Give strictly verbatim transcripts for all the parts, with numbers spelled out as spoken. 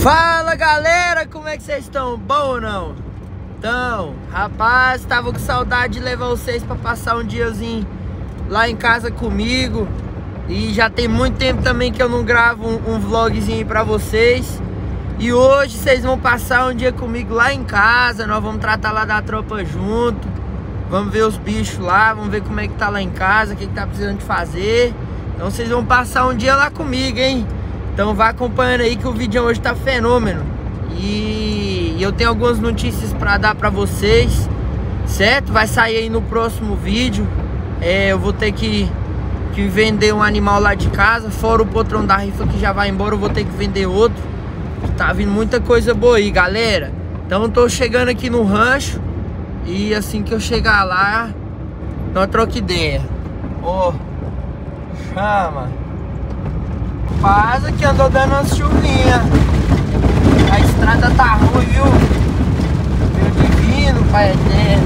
Fala galera, como é que vocês estão? Bom ou não? Então, rapaz, tava com saudade de levar vocês pra passar um diazinho lá em casa comigo. E já tem muito tempo também que eu não gravo um, um vlogzinho pra vocês. E hoje vocês vão passar um dia comigo lá em casa. Nós vamos tratar lá da tropa junto. Vamos ver os bichos lá, vamos ver como é que tá lá em casa, o que, que tá precisando de fazer. Então vocês vão passar um dia lá comigo, hein? Então vá acompanhando aí que o vídeo hoje tá fenômeno. E eu tenho algumas notícias pra dar pra vocês, certo? Vai sair aí no próximo vídeo. é, Eu vou ter que, que vender um animal lá de casa. Fora o patrão da rifa que já vai embora, eu vou ter que vender outro. Tá vindo muita coisa boa aí, galera. Então eu tô chegando aqui no rancho. E assim que eu chegar lá, nós troca ideia. Ô, oh, chama. Paz que andou dando umas chuvinhas. A estrada tá ruim, viu? Meu divino, Pai eterno.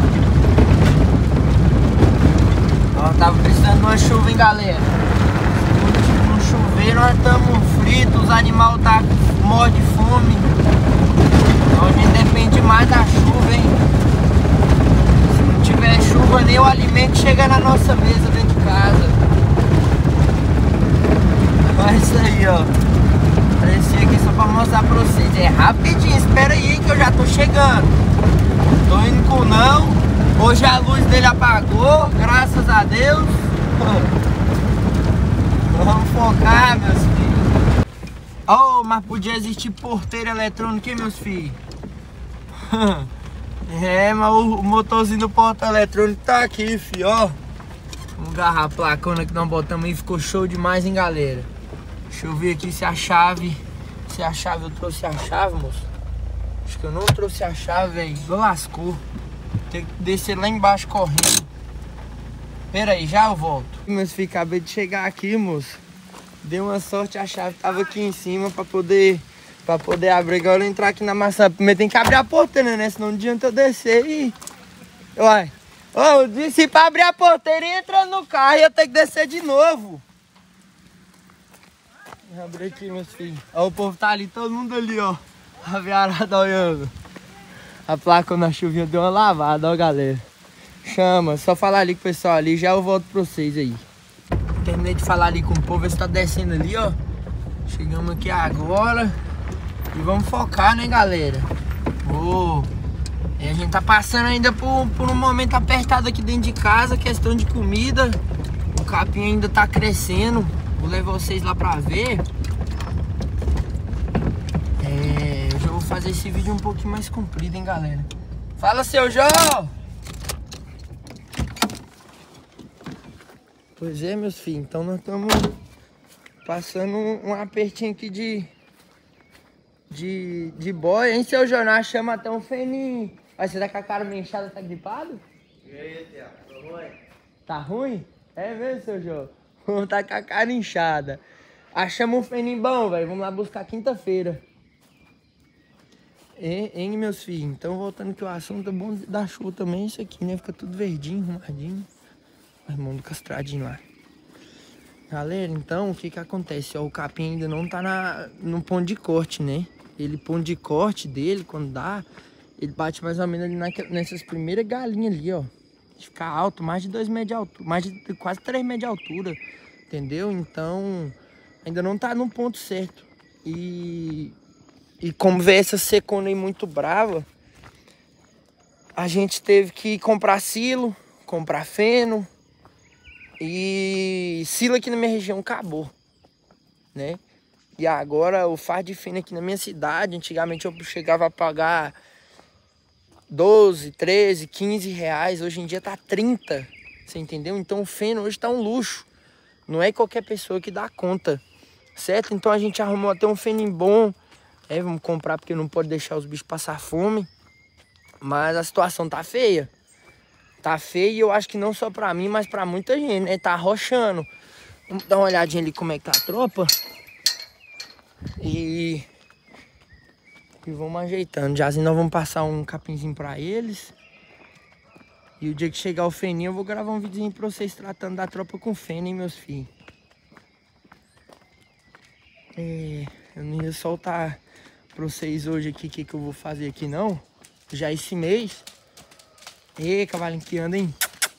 Nós tava precisando de uma chuva, hein, galera? Se não chover, nós estamos fritos. Os animais tá morrem de fome. Então a gente depende mais da chuva, hein? Se não tiver chuva, nem o alimento chega na nossa mesa dentro de casa. Olha isso aí, ó. Apareci aqui só pra mostrar pra vocês. É rapidinho, espera aí que eu já tô chegando. Tô indo com não. Hoje a luz dele apagou, graças a Deus. Vamos focar, meus filhos. Oh, mas podia existir porteira eletrônica, hein, meus filhos? É, mas o motorzinho do portão eletrônico tá aqui, filho, ó. Vamos agarrar a placona que nós botamos aí. Ficou show demais, hein, galera? Deixa eu ver aqui se a chave... Se a chave... Eu trouxe a chave, moço? Acho que eu não trouxe a chave, velho. Lascou. Tem que descer lá embaixo correndo. Pera aí, já eu volto. Meus filhos, acabei de chegar aqui, moço. Deu uma sorte, a chave tava aqui em cima pra poder... Pra poder abrir. Agora eu entrar aqui na maçã. Primeiro tem que abrir a porteira, né? Senão não adianta eu descer e... Uai. Ô, eu disse pra abrir a porteira e entrar no carro e eu tenho que descer de novo. Abri aqui, meus filhos. Ó, o povo tá ali, todo mundo ali, ó. A viarada olhando. A placa na chuvinha deu uma lavada, ó, galera. Chama, só falar ali com o pessoal ali, já eu volto pra vocês aí. Terminei de falar ali com o povo, eles tá descendo ali, ó. Chegamos aqui agora. E vamos focar, né, galera? Oh, e a gente tá passando ainda por, por um momento apertado aqui dentro de casa, questão de comida. O capim ainda tá crescendo. Vou levar vocês lá pra ver. É, eu já vou fazer esse vídeo um pouquinho mais comprido, hein, galera. Fala, seu João! Pois é, meus filhos. Então nós estamos passando um, um apertinho aqui de... De, de boia, hein, seu João? Chama até um feninho. Mas você tá com a cara meio inchada, tá gripado? E aí, Tiago? Tá ruim? Tá ruim? É mesmo, seu João? Vamos tá com a cara inchada. Achamos um feninho bom, velho. Vamos lá buscar quinta-feira. Hein, meus filhos? Então, voltando aqui o assunto, é bom da chuva também. Isso aqui, né? Fica tudo verdinho, arrumadinho. O irmão do castradinho lá. Galera, então, o que que acontece? Ó, o capim ainda não tá na, no ponto de corte, né? Ele, ponto de corte dele, quando dá, ele bate mais ou menos ali na, nessas primeiras galinhas ali, ó. Ficar alto, mais de dois metros de altura, mais de quase três metros de altura, entendeu? Então, ainda não tá no ponto certo. E, e como vê essa secona aí muito brava, a gente teve que comprar silo, comprar feno. E silo aqui na minha região acabou, né? E agora o fardo de feno aqui na minha cidade, antigamente eu chegava a pagar doze, treze, quinze reais, hoje em dia tá trinta, você entendeu? Então o feno hoje tá um luxo, não é qualquer pessoa que dá conta, certo? Então a gente arrumou até um feno bom, é, vamos comprar porque não pode deixar os bichos passar fome, mas a situação tá feia. Tá feio e eu acho que não só pra mim, mas pra muita gente, né? Tá arrochando. Vamos dar uma olhadinha ali como é que tá a tropa. E... E vamos ajeitando. Já assim nós vamos passar um capinzinho pra eles. E o dia que chegar o feninho eu vou gravar um videozinho pra vocês tratando da tropa com feno, hein, meus filhos. É... eu não ia soltar pra vocês hoje aqui o que, que eu vou fazer aqui não. Já esse mês. Ê, cavalinho que anda, hein?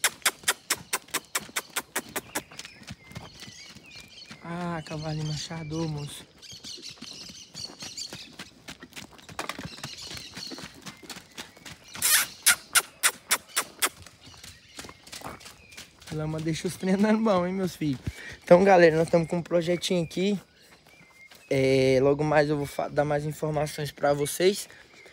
Ah, cavalinho machador, moço. Lama deixa os treinando bom, hein, meus filhos? Então, galera, nós estamos com um projetinho aqui. É, logo mais eu vou dar mais informações para vocês.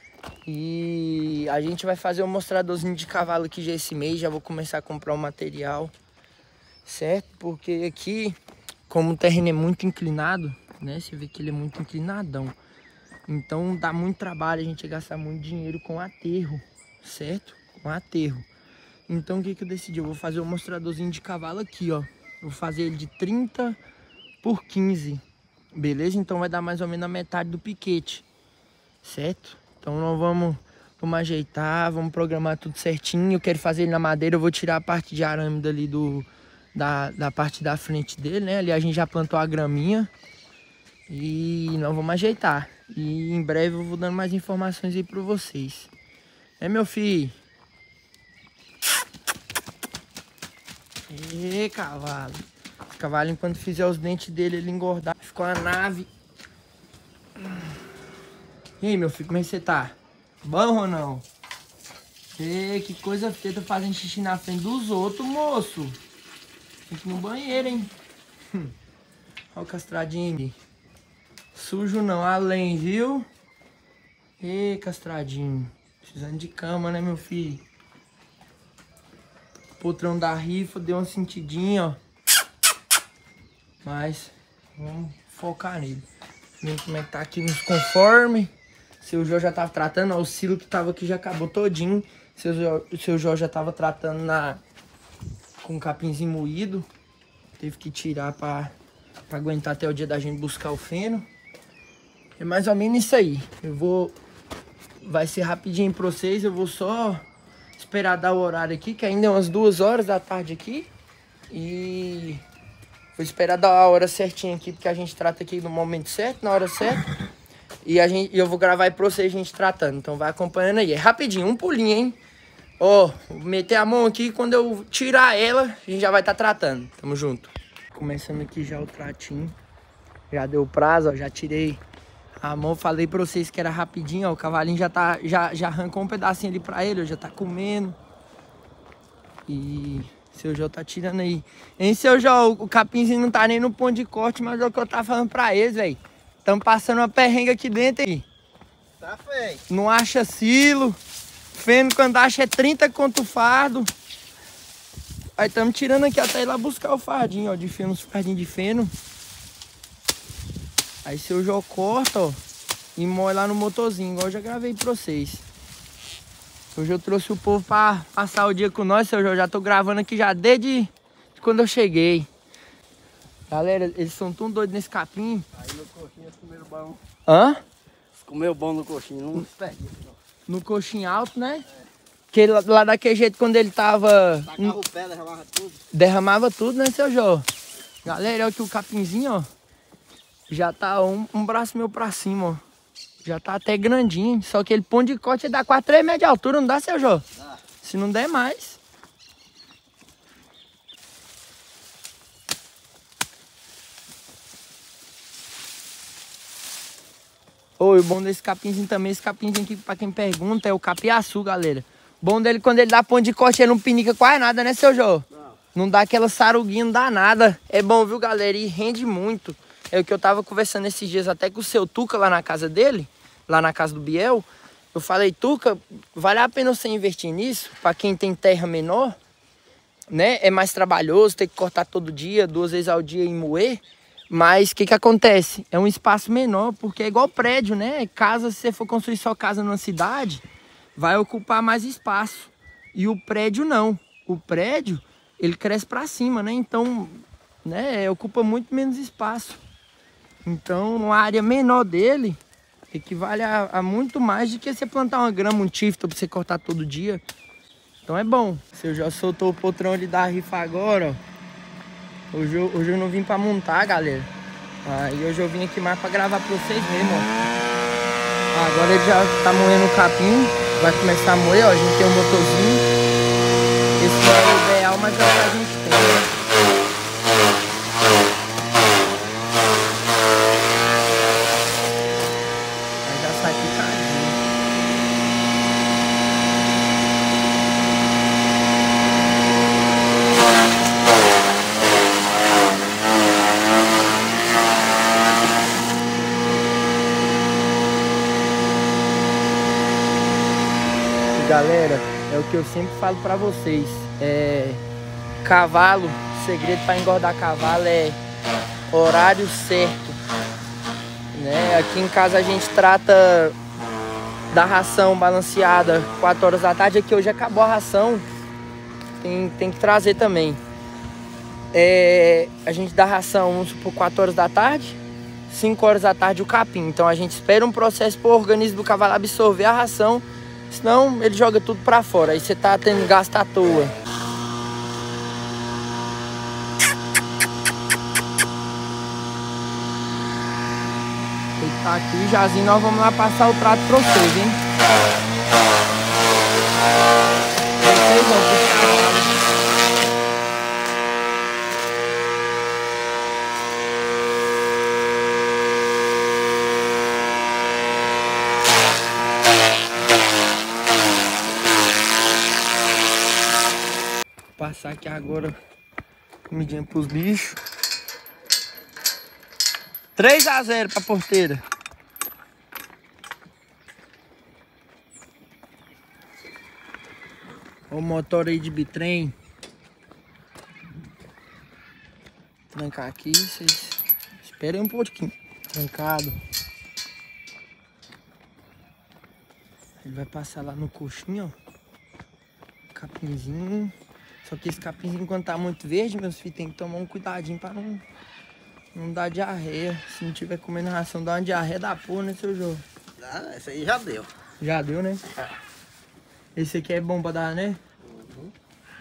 E a gente vai fazer um mostradorzinho de cavalo aqui já esse mês. Já vou começar a comprar o material, certo? Porque aqui, como o terreno é muito inclinado, né? Você vê que ele é muito inclinadão. Então dá muito trabalho a gente gastar muito dinheiro com aterro, certo? Com aterro. Então o que que eu decidi? Eu vou fazer um mostradorzinho de cavalo aqui, ó. Vou fazer ele de trinta por quinze, beleza? Então vai dar mais ou menos a metade do piquete, certo? Então nós vamos, vamos ajeitar, vamos programar tudo certinho. Eu quero fazer ele na madeira, eu vou tirar a parte de arame dali do, da, da parte da frente dele, né? Ali a gente já plantou a graminha. E nós vamos ajeitar. E em breve eu vou dando mais informações aí pra vocês. É, meu filho? Ê, cavalo. Esse cavalo, enquanto fizer os dentes dele, ele engordar. Ficou uma nave. E aí, meu filho, como é que você tá? Bom ou não? Ê, que coisa feia, tá fazendo xixi na frente dos outros, moço. Tem que ir no banheiro, hein? Olha o castradinho. Sujo não, além, viu? Ê, castradinho. Precisando de cama, né, meu filho? Potrão da rifa, deu uma sentidinha, ó. Mas vamos focar nele. Vendo como é que tá aqui nos conformes. Seu Jó já tava tratando, ó, o silo que tava aqui já acabou todinho. Seu Jó, seu Jó já tava tratando na, com um capinzinho moído. Teve que tirar pra, pra aguentar até o dia da gente buscar o feno. É mais ou menos isso aí. Eu vou... Vai ser rapidinho pra vocês, eu vou só... esperar dar o horário aqui, que ainda é umas duas horas da tarde aqui. E vou esperar dar a hora certinha aqui, porque a gente trata aqui no momento certo, na hora certa. E a gente, eu vou gravar aí pra vocês a gente tratando. Então vai acompanhando aí. É rapidinho, um pulinho, hein? Ó, vou meter a mão aqui, quando eu tirar ela, a gente já vai estar tá tratando. Tamo junto. Começando aqui já o tratinho. Já deu prazo, ó, já tirei a mão, falei pra vocês que era rapidinho, ó. O cavalinho já, tá, já, já arrancou um pedacinho ali pra ele, ó, já tá comendo. E seu Jó tá tirando aí. Hein, seu Jó, o capinzinho não tá nem no ponto de corte, mas é o que eu tava falando pra eles, velho. Tamo passando uma perrenga aqui dentro aí. Tá feio. Não acha silo. Feno quando acha é trinta conto o fardo. Aí tamo tirando aqui até ir lá buscar o fardinho, ó, de feno, os fardinhos de feno. Aí seu Jó corta, ó, e moe lá no motorzinho, igual eu já gravei pra vocês. Hoje eu trouxe o povo pra passar o dia com nós, seu Jó. Já tô gravando aqui já desde quando eu cheguei. Galera, eles são tão doidos nesse capim. Aí no coxinho eles comeram bom. Hã? Eles comeram bom no coxinho, não desperdiça não. No coxinho alto, né? É. Que lá, lá daquele jeito, quando ele tava... Tacava o pé, derramava tudo. Derramava tudo, né, seu Jó? Galera, olha aqui o capinzinho, ó. Já tá um, um braço meu pra cima, ó. Já tá até grandinho. Só que ele ponto de corte dá quase três metros de altura, não dá, seu Jó? Dá. Se não der mais. Ô, e o bom desse capinzinho também, esse capinzinho aqui, pra quem pergunta, é o capiaçu, galera. Bom dele, quando ele dá ponto de corte, ele não pinica quase nada, né, seu Jó? Não. Não dá aquela saruguinha, não dá nada. É bom, viu, galera? E rende muito. É o que eu tava conversando esses dias até com o seu Tuca lá na casa dele, lá na casa do Biel. Eu falei, Tuca, vale a pena você investir nisso? Pra quem tem terra menor, né? É mais trabalhoso, tem que cortar todo dia, duas vezes ao dia e moer. Mas o que que acontece? É um espaço menor, porque é igual prédio, né? Casa, se você for construir sua casa numa cidade, vai ocupar mais espaço. E o prédio não. O prédio, ele cresce pra cima, né? Então, né? Ocupa muito menos espaço. Então, uma área menor dele equivale a, a muito mais do que você plantar uma grama, um tífito pra você cortar todo dia. Então é bom. Você já soltou o potrão ali da rifa agora, ó. Hoje eu, hoje eu não vim pra montar, galera. Aí hoje eu vim aqui mais pra gravar pra vocês mesmo, ó. Agora ele já tá moendo o capim. Vai começar a moer, ó. A gente tem um motorzinho. Esse não é o ideal, mas é o que a gente tem, né? Aí já sai picadinho. Galera, é o que eu sempre falo pra vocês, é, cavalo, o segredo para engordar cavalo é horário certo, né? Aqui em casa a gente trata da ração balanceada quatro horas da tarde, aqui hoje acabou a ração, tem, tem que trazer também. É, a gente dá ração, vamos supor, quatro horas da tarde, cinco horas da tarde o capim, então a gente espera um processo para o organismo do cavalo absorver a ração. Senão ele joga tudo pra fora, aí você tá tendo gasto à toa. Ele tá aqui, Jazinho, nós vamos lá passar o trato pra vocês, hein? Vocês vão puxar. Passar aqui agora comidinha pros bichos. três a zero pra porteira. Olha o motor aí de bitrem. Trancar aqui, vocês esperem um pouquinho. Trancado. Ele vai passar lá no coxinho, ó. Capinzinho. Só que esse capinzinho, quando tá muito verde, meus filhos, tem que tomar um cuidadinho pra não, não dar diarreia. Se não tiver comendo ração, dá uma diarreia da porra, né, seu Jô? Ah, esse aí já deu. Já deu, né? É. Esse aqui é bom pra dar, né? Uhum.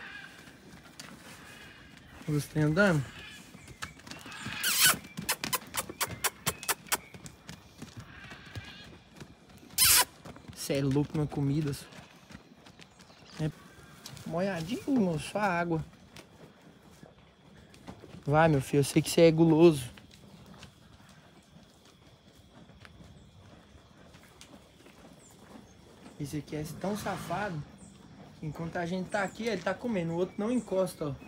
Você tá andando? Você é louco na comida. É molhadinho, moço, só água. Vai, meu filho, eu sei que você é guloso. Esse aqui é tão safado. Enquanto a gente tá aqui, ele tá comendo. O outro não encosta, ó.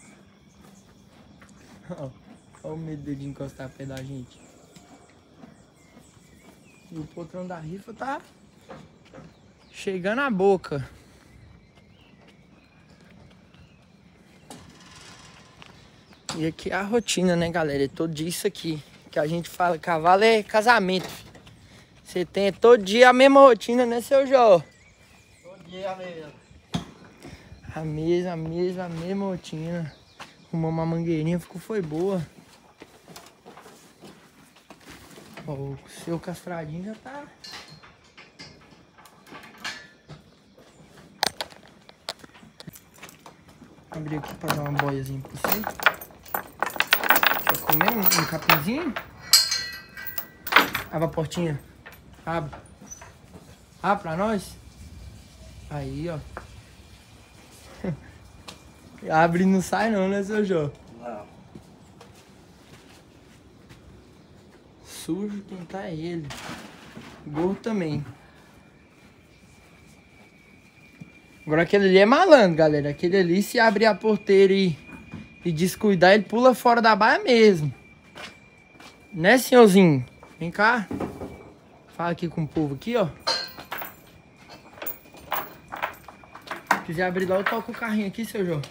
Ó, ó o medo dele de encostar perto da gente. E o potrão da rifa tá chegando à boca. E aqui é a rotina, né, galera? É todo dia isso aqui. Que a gente fala, cavalo é casamento. Você tem todo dia a mesma rotina, né, seu Jó? Todo dia a mesma. A mesma, a mesma, a mesma rotina. Arrumamos uma mangueirinha, ficou, foi boa. Ó, o seu castradinho já tá... Abrir aqui pra dar uma boiazinha pra você. Quer comer um, um capinzinho? Abre a portinha. Abre. Abre pra nós. Aí, ó. Abre e não sai não, né, seu Jô? Não. Sujo quem tá é ele. Gordo também. Agora aquele ali é malandro, galera. Aquele ali, se abrir a porteira e, e descuidar, ele pula fora da baia mesmo. Né, senhorzinho? Vem cá. Fala aqui com o povo aqui, ó. Se quiser abrir lá, eu toco o carrinho aqui, seu João.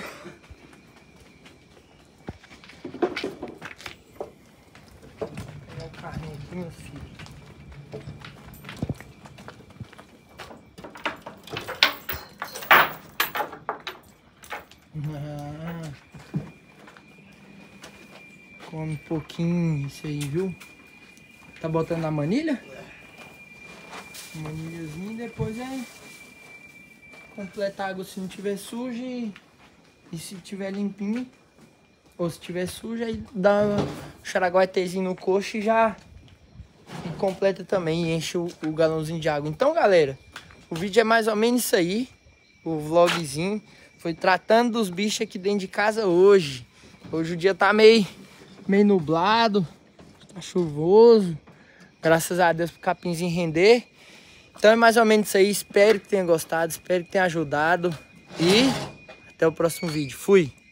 Vou pegar o carrinho aqui, meu filho. Ah, come um pouquinho isso aí, viu? Tá botando na manilha? Manilhazinha e depois é completar a água se não tiver suja e, e se tiver limpinho, Ou se tiver sujo, aí dá um xaraguatezinho no coxo e já e completa também. E enche o, o galãozinho de água. Então, galera, o vídeo é mais ou menos isso aí. O vlogzinho. Foi tratando dos bichos aqui dentro de casa hoje. Hoje o dia tá meio, meio nublado. Tá chuvoso. Graças a Deus pro capinzinho render. Então é mais ou menos isso aí. Espero que tenha gostado. Espero que tenha ajudado. E até o próximo vídeo. Fui!